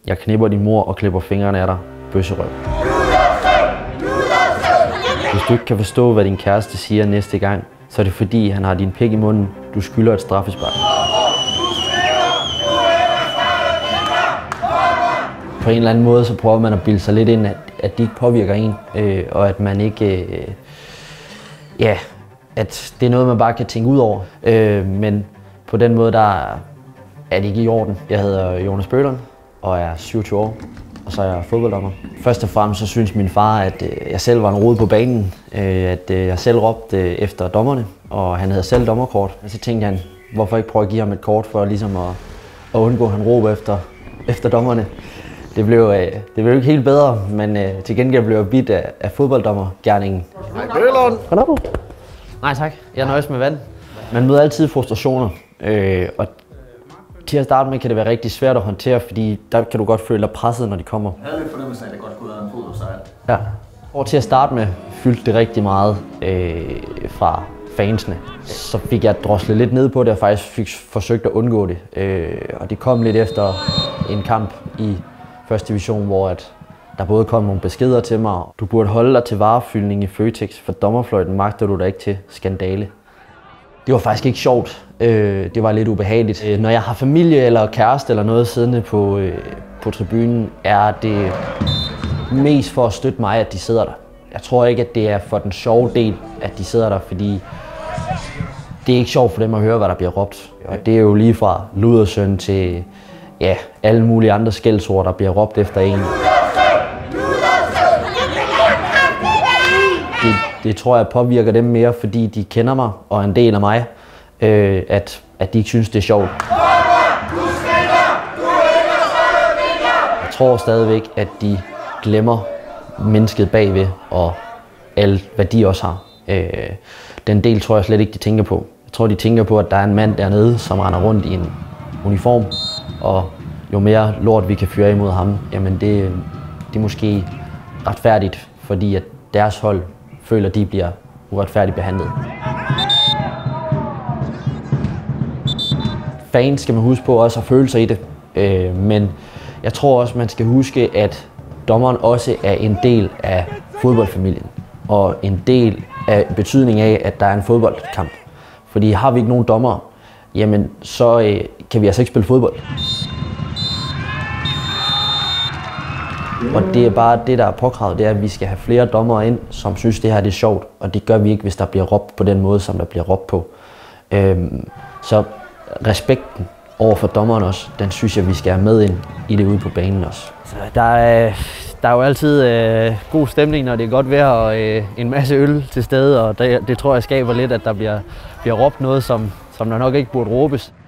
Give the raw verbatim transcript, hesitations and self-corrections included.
Jeg knipper din mor og klipper fingrene af dig, bøsserøv. Hvis du ikke kan forstå, hvad din kæreste siger næste gang, så er det fordi, han har din pik i munden. Du skylder et straffespark. På en eller anden måde, så prøver man at bilde sig lidt ind, at, at de ikke påvirker en, øh, og at man ikke... Øh, ja, at det er noget, man bare kan tænke ud over. Øh, men på den måde, der er det ikke i orden. Jeg hedder Jonas Bølund og er syvogtyve år, og så er jeg fodbolddommer. Først og fremmest så synes min far, at øh, jeg selv var en rode på banen. Øh, at øh, jeg selv råbte øh, efter dommerne, og han havde selv dommerkort. Og så tænkte han, hvorfor ikke prøve at give ham et kort for ligesom at, at undgå, at han råber efter, efter dommerne. Det blev, øh, det blev ikke helt bedre, men øh, til gengæld blev jeg bidt af, af fodbolddommergerningen. Hej Bølund! Kom Nej tak, jeg nøjes med vand. Man møder altid frustrationer, øh, og til at starte med kan det være rigtig svært at håndtere, fordi der kan du godt føle dig presset, når de kommer. Jeg havde lidt fornemmelse af, at det godt kunne have en fodboldsejr. Ja. Og til at starte med fyldte det rigtig meget øh, fra fansene. Så fik jeg droslet lidt ned på det, og faktisk fik forsøgt at undgå det. Øh, og det kom lidt efter en kamp i første division, hvor at der både kom nogle beskeder til mig. Du burde holde dig til varefyldning i Føtex, for dommerfløjten magter du dig ikke til. Skandale. Det var faktisk ikke sjovt. Det var lidt ubehageligt. Når jeg har familie eller kæreste eller noget siddende på, på tribunen, er det mest for at støtte mig, at de sidder der. Jeg tror ikke, at det er for den sjove del, at de sidder der, fordi det er ikke sjovt for dem at høre, hvad der bliver råbt. Og det er jo lige fra ludersøn til ja, alle mulige andre skældsord, der bliver råbt efter en. Det, det tror jeg påvirker dem mere, fordi de kender mig og er en del af mig, øh, at, at de ikke synes, det er sjovt. Jeg tror stadigvæk, at de glemmer mennesket bagved og alt, hvad de også har. Øh, den del tror jeg slet ikke, de tænker på. Jeg tror, de tænker på, at der er en mand dernede, som render rundt i en uniform, og jo mere lort vi kan fyre imod ham, jamen det, det er måske retfærdigt, fordi at deres hold føler, at de bliver uretfærdigt behandlet. Fans skal man huske på også at føle sig i det, øh, men jeg tror også, man skal huske, at dommeren også er en del af fodboldfamilien, og en del af betydning af, at der er en fodboldkamp. Fordi har vi ikke nogen dommer, jamen så øh, kan vi altså ikke spille fodbold. Og det er bare det, der er påkravet, det er, at vi skal have flere dommere ind, som synes, det her det er sjovt. Og det gør vi ikke, hvis der bliver råbt på den måde, som der bliver råbt på. Øhm, så respekten over for dommeren også, den synes jeg, vi skal have med ind i det ude på banen også. Så der, er, der er jo altid øh, god stemning, når det er godt vejr og øh, en masse øl til stede. Og det, det tror jeg skaber lidt, at der bliver, bliver råbt noget, som, som der nok ikke burde råbes.